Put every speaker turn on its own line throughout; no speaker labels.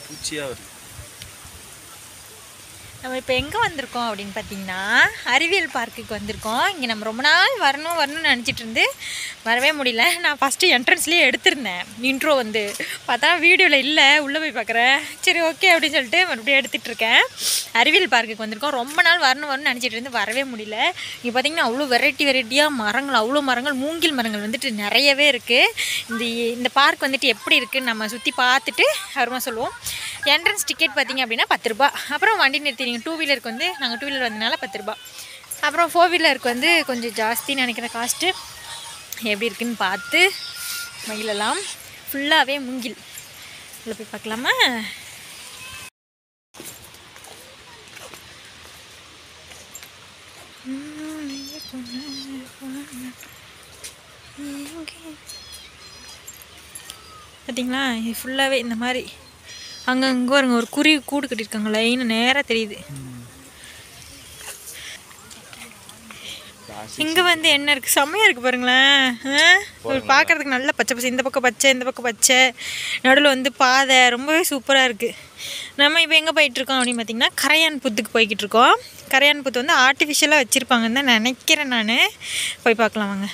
பூச்சியாக வருது.
நம்ம இப்போ எங்கே வந்திருக்கோம் அப்படின்னு பார்த்தீங்கன்னா அறிவியல் பார்க்குக்கு வந்திருக்கோம். இங்கே நம்ம ரொம்ப நாள் வரணும்னு நினச்சிட்டு இருந்து வரவே முடியல. நான் ஃபஸ்ட்டு என்ட்ரன்ஸ்லேயே எடுத்திருந்தேன் இன்ட்ரோ, வந்து பார்த்தா வீடியோவில் இல்லை, உள்ளே போய் பார்க்குறேன். சரி ஓகே அப்படின்னு சொல்லிட்டு மறுபடியும் எடுத்துகிட்டு இருக்கேன். அறிவியல் பார்க்குக்கு வந்திருக்கோம். ரொம்ப நாள் வரணும்னு நினச்சிட்டு இருந்து வரவே முடியல. இங்கே பார்த்தீங்கன்னா அவ்வளோ வெரைட்டியாக மரங்கள், அவ்வளோ மரங்கள், மூங்கில் மரங்கள் வந்துட்டு நிறையவே இருக்குது. இந்த பார்க் வந்துட்டு எப்படி இருக்குதுன்னு நம்ம சுற்றி பார்த்துட்டு அப்புறமா சொல்லுவோம். என்ட்ரன்ஸ் டிக்கெட் பார்த்திங்க அப்படின்னா 10 ரூபா. அப்புறம் வண்டி நிறுத்தி நீங்கள் 2 வீலருக்கு வந்து நாங்கள் 2 வீலர் வந்ததுனால 10 ரூபா. அப்புறம் 4 வீலருக்கு வந்து கொஞ்சம் ஜாஸ்தின்னு நினைக்கிற காஸ்ட்டு. எப்படி இருக்குன்னு பார்த்து மகிழலாம். ஃபுல்லாகவே மூங்கில். உள்ள போய் பார்க்கலாமா? பார்த்தீங்களா, இது ஃபுல்லாகவே இந்த மாதிரி அங்கங்கே வருங்க ஒரு குருவி கூடு கட்டியிருக்காங்க. லைன் நேராக தெரியுது. இங்கே வந்து என்ன இருக்குது, செம்மையாக இருக்குது பாருங்களேன். ஒரு பார்க்குறதுக்கு நல்ல பச்சை பச்சை, இந்த பக்கம் பச்சை, இந்த பக்கம் பச்சை, நடுவில் வந்து பாதை, ரொம்பவே சூப்பராக இருக்குது. நம்ம இப்போ எங்கே போயிட்டுருக்கோம் அப்படின்னு பார்த்தீங்கன்னா கரையான் புத்துக்கு போய்கிட்டு இருக்கோம். கரையான் புத்து வந்து ஆர்டிஃபிஷியலாக வச்சுருப்பாங்கன்னு தான் நினைக்கிறேன். நான் போய் பார்க்கலாம் வாங்க.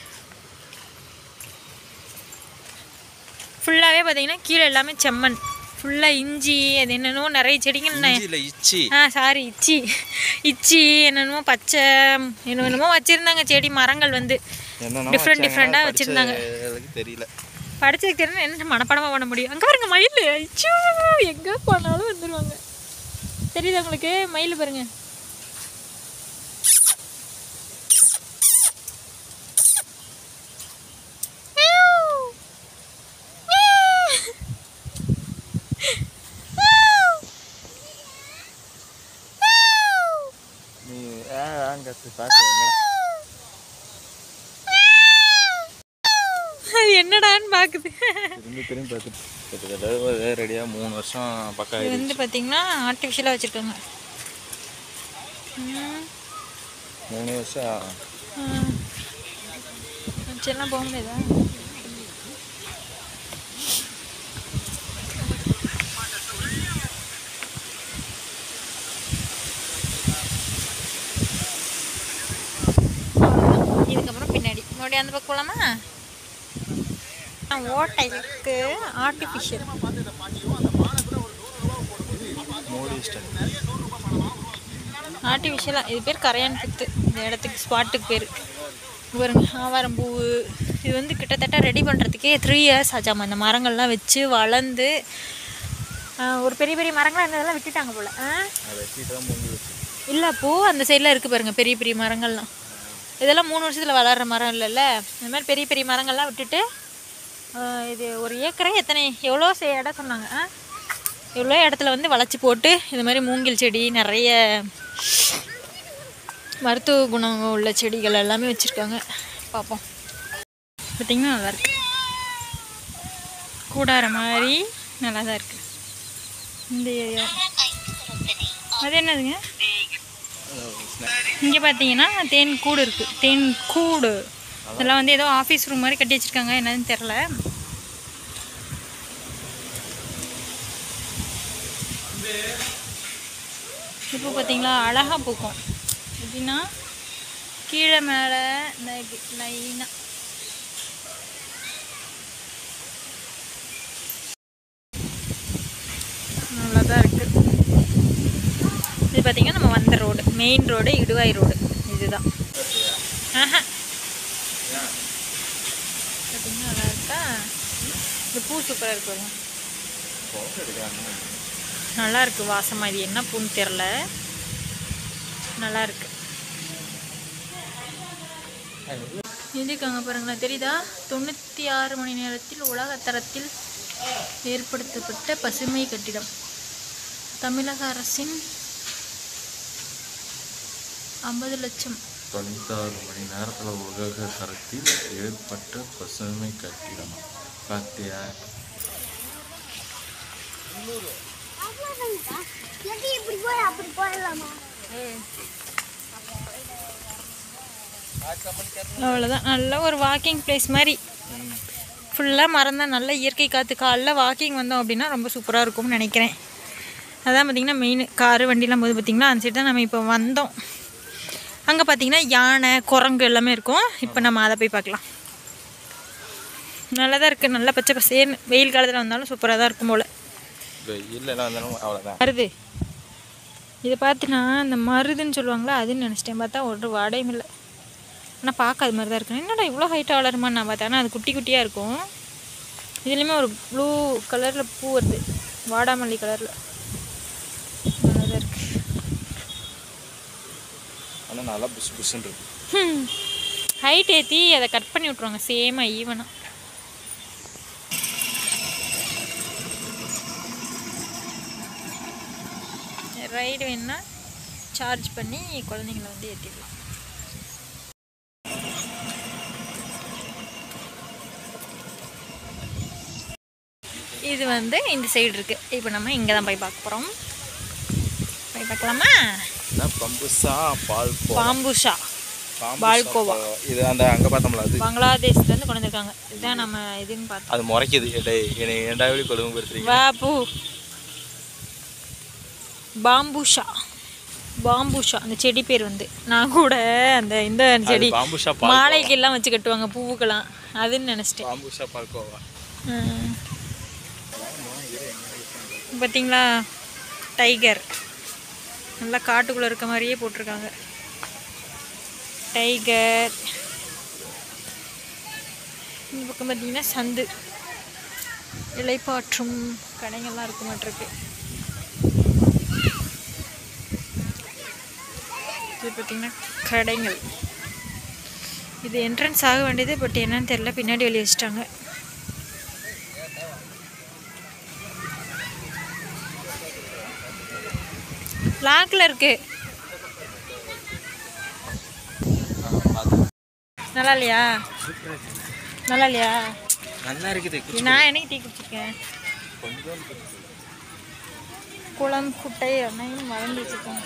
ஃபுல்லாகவே பார்த்தீங்கன்னா கீழே எல்லாமே செம்மண், ஃபுல்லாக இஞ்சி, அது என்னென்னமோ நிறைய செடிகள். சாரி, இச்சி என்னென்னமோ பச்சை என்னென்னமோ வச்சுருந்தாங்க. செடி மரங்கள் வந்து டிஃப்ரெண்ட்டாக வச்சுருந்தாங்க.
தெரியல,
படிச்சதுக்கு தெரியல, என்ன மனப்படமாக பண்ண முடியும். அங்கே பாருங்க மயில், இச்சோ எங்கே போனாலும் வந்துடுவாங்க. தெரியுது உங்களுக்கு மயில் பாருங்க. அது என்னடான்னு பாக்குது.
திரும்பி பார்த்துட்டு ரெடியாக 3 வருஷம் பக்கம்.
இது வந்து பார்த்தீங்கன்னா ஆர்டிஃபிஷியலாக வச்சுருக்காங்க.
3 வருஷம்
வச்செல்லாம் போக முடியாதா? இதுக்கப்புறம் பின்னாடி மறுபடியும் அந்த பக்கம் போகலாமா? ஓட்டை இருக்கு, ஆர்டிஃபிஷியல். ஆர்டிஃபிஷியலாக இது பேர் கரையான் புத்து. இந்த இடத்துக்கு ஸ்பாட்டுக்கு பேர் பாருங்க. ஆவாரம்பூ இது வந்து கிட்டத்தட்ட ரெடி பண்ணுறதுக்கே 3 இயர்ஸ் ஆச்சாமா. இந்த மரங்கள்லாம் வச்சு வளர்ந்து ஒரு பெரிய பெரிய மரங்களாக இருந்ததெல்லாம் விட்டுட்டாங்க போல். இல்லை பூ அந்த சைடில் இருக்குது பாருங்கள், பெரிய பெரிய மரங்கள்லாம். இதெல்லாம் 3 வருஷத்தில் வளர்கிற மரம் இல்லைல்ல. இந்த மாதிரி பெரிய பெரிய மரங்கள்லாம் விட்டுட்டு இது ஒரு ஏக்கரை எவ்வளோ இடம் சொன்னாங்க. எவ்வளோ இடத்துல வந்து வளைச்சி போட்டு இந்த மாதிரி மூங்கில் செடி, நிறைய மருத்துவ குணம் உள்ள செடிகள் எல்லாமே வச்சுருக்காங்க. பார்ப்போம். பார்த்திங்கன்னா நல்லாயிருக்கு, கூடார மாதிரி நல்லா தான் இருக்குது இந்த ஏரியா. அது என்னதுங்க? இங்கே பார்த்தீங்கன்னா தேன் கூடு இருக்குது. தேன் கூடு இதெல்லாம் வந்து ஏதோ ஆஃபீஸ் ரூம் மாதிரி கட்டி வச்சுருக்காங்க, என்னதுன்னு தெரில. இப்போ பார்த்தீங்களா அழகாக பூக்கும். எப்படின்னா கீழே மேலே லைனாக நல்லா தான் இருக்குது. இது பார்த்திங்கன்னா நம்ம வந்த road, main road, Iduvai road இதுதான். பார்த்தீங்கன்னா நல்லா இருக்கா? இந்த பூ சூப்பராக இருக்கு பாருங்க, நல்லா இருக்குது வாசமாக. இது என்ன பூன்னு தெரில, நல்லா இருக்கு. எழுதியிருக்காங்க பாருங்களேன், தெரியுதா? 96 மணி நேரத்தில் உலகத்தரத்தில் ஏற்படுத்தப்பட்ட பசுமை கட்டிடம். தமிழக அரசின் 50 லட்சம்.
96 மணி நேரத்தில் உலக தரத்தில் ஏற்பட்ட பசுமை கட்டிடம். பார்த்தியா?
அவ்வளோதான். நல்ல ஒரு வாக்கிங் பிளேஸ் மாதிரி ஃபுல்லாக மரம் தான். நல்ல இயற்கை காற்று. காலைல வாக்கிங் வந்தோம் அப்படின்னா ரொம்ப சூப்பராக இருக்கும்னு நினைக்கிறேன். அதான் பார்த்திங்கன்னா மெயின். காரு வண்டிலாம் போது பார்த்திங்கன்னா அந்த சைடு தான் நம்ம இப்போ வந்தோம். அங்கே பார்த்திங்கன்னா யானை, குரங்கு எல்லாமே இருக்கும். இப்போ நம்ம அதை போய் பார்க்கலாம். நல்லா தான் இருக்குது. நல்லா பச்சை பசேர்னு. வெயில் காலத்தில் வந்தாலும் சூப்பராக தான் இருக்கும் போல். மருது இதை பார்த்துனா இந்த மருதுன்னு சொல்லுவாங்களா அதுன்னு நினச்சிட்டேன். பார்த்தா ஒரு வாடையும் இல்லை. ஆனால் பார்க்க அது மாதிரி தான் இருக்கணும். என்னடா இவ்வளோ ஹைட்டாக வளருமான்னு நான் பார்த்தேன். ஆனால் அது குட்டி குட்டியாக இருக்கும். இதுலேயுமே ஒரு ப்ளூ கலரில் பூ வருது, வாடாமல்லி கலரில். நல்லா தான் இருக்குது.
ஆனால் நல்லா புஷ் புஷ்ன்னு இருக்கு.
ஹைட் ஏற்றி அதை கட் பண்ணி விட்ருவாங்க சேமாக ஈவனாக. ரைடு வேணுன்னா சார்ஜ் பண்ணி குழந்தைங்கள வந்து ஏற்றிடலாம். இது வந்து இந்த சைடு இருக்குது. இப்போ நம்ம இங்கே தான் போய் பார்க்க போகிறோம். போய் பார்க்கலாமா? பாம்புஷா பால்கோவா.
இது அந்த அங்கே பார்த்தோம்ல அது
பங்களாதேஷ்லேருந்து கொண்டு வந்திருக்காங்க. இதுதான் நம்ம இதுன்னு பார்த்தோம்.
அது முறைக்குது. ஏண்டாவளி கொடுமைப்படுத்துறீங்க.
வாபு பாம்புஷா. பாம்புஷா அந்த செடி பேர் வந்து. நான் கூட அந்த இந்த செடி மாலைக்கெல்லாம் வச்சு கட்டுவாங்க பூவுக்கெல்லாம், அதுன்னு நினச்சிட்டேன்.
பாம்புஷா பால்கோவா.
பார்த்தீங்களா டைகர். நல்லா காட்டுக்குள்ளே இருக்க மாதிரியே போட்டிருக்காங்க. டைகர். இந்த பக்கம் பார்த்தீங்கன்னா சந்து, இலைப்பாற்றும் கடைகள்லாம் இருக்க மாட்டிருக்கு. இது பார்த்திங்கன்னா கடைகள். இது என்ட்ரன்ஸ் ஆக வேண்டியது, பட் என்னன்னு தெரியல, பின்னாடி வெளியே வச்சுட்டாங்க. லாக்கில் இருக்கு. நல்லா இல்லையா? நல்லா இல்லையா?
நல்லா இருக்குது.
நான் என்னைக்கு டீ குடிச்சிருக்கேன். குளம் குட்டை அன்னையும் வளர்ந்து வச்சுருக்கேன்.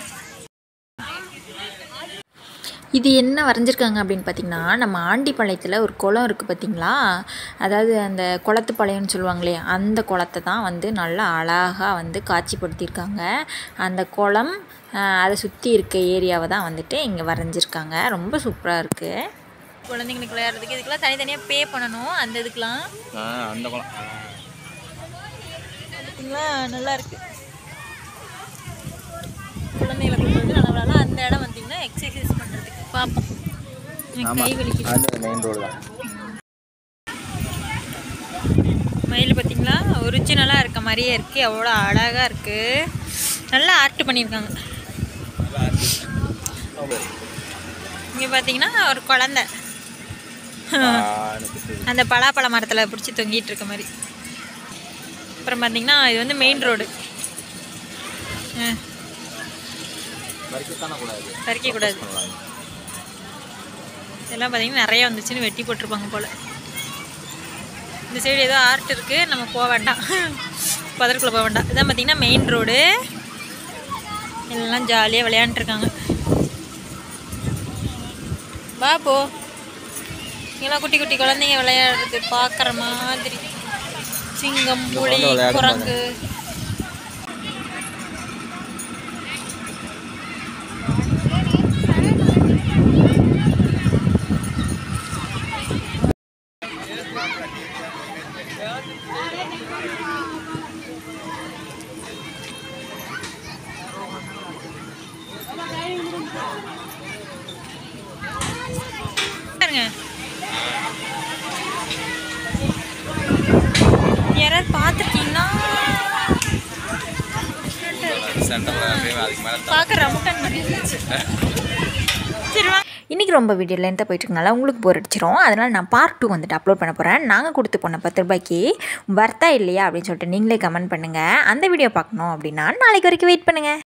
இது என்ன வரைஞ்சிருக்காங்க அப்படின்னு பார்த்திங்கன்னா, நம்ம ஆண்டிப்பாளையத்தில் ஒரு குளம் இருக்குது பார்த்திங்களா, அதாவது அந்த குளத்துப்பாளையம்னு சொல்லுவாங்களே, அந்த குளத்தை தான் வந்து நல்லா அழகாக வந்து காட்சிப்படுத்தியிருக்காங்க. அந்த குளம் அதை சுற்றி இருக்க ஏரியாவை தான் வந்துட்டு இங்கே வரைஞ்சிருக்காங்க. ரொம்ப சூப்பராக இருக்குது. குழந்தைங்களுக்கு விளையாடுறதுக்கு இதுக்கெல்லாம் தனித்தனியாக பே பண்ணணும். அந்த இதுக்கெலாம்
அந்த குளம்
பார்த்திங்களா நல்லா இருக்குது. குழந்தைகளை கொண்டு வந்து நல்லா விளையாடலாம். அந்த இடம் வந்திங்கன்னா எக்ஸசைஸ் பண்ணுறதுக்கு பார்ப்போம். கை வலிக்குது.
மெயின் ரோடு தான்.
மயில் பார்த்திங்களா ஒரிஜினலாக இருக்க மாதிரியே இருக்குது. எவ்வளோ அழகாக இருக்குது. நல்லா ஆர்ட் பண்ணியிருக்காங்க. இங்கே பார்த்தீங்கன்னா ஒரு குழந்தை அந்த பலாப்பழ மரத்தில் பிடிச்சி தொங்கிட்டு இருக்க மாதிரி. அப்புறம் பார்த்தீங்கன்னா இது வந்து மெயின் ரோடு. பறிக்கக்கூடாது. இதெல்லாம் பார்த்தீங்கன்னா நிறையா வந்துச்சுன்னு வெட்டி போட்டிருப்பாங்க போல். இந்த சைடு ஏதோ ஆர்ட் இருக்குது, நம்ம போக வேண்டாம், பதற்குள்ளே போக வேண்டாம். இதான் பார்த்தீங்கன்னா மெயின் ரோடு. எல்லாம் ஜாலியாக விளையாண்டுருக்காங்க. வா போ. இங்கெல்லாம் குட்டி குட்டி குழந்தைங்க விளையாடுறது பார்க்குற மாதிரி. சிங்கம், புலி, குரங்கு. யாராவது பார்த்துருக்கீங்கன்னா பார்க்க ரமுட்டன் மாதிரி இருந்துச்சு. சரி வா. இன்றைக்கி ரொம்ப வீடியோ லென்த்தாக போயிட்டுருக்கனால உங்களுக்கு போர் அடிச்சிடும். அதனால் நான் பார்ட் 2 வந்துட்டு அப்லோட் பண்ண போகிறேன். நாங்கள் கொடுத்து போன 10 ரூபாய்க்கு வர்த்தா இல்லையா அப்படின்னு சொல்லிட்டு நீங்களே கமெண்ட் பண்ணுங்கள். அந்த வீடியோ பார்க்கணும் அப்படின்னா நாளைக்கு வரைக்கும் வெயிட் பண்ணுங்கள்.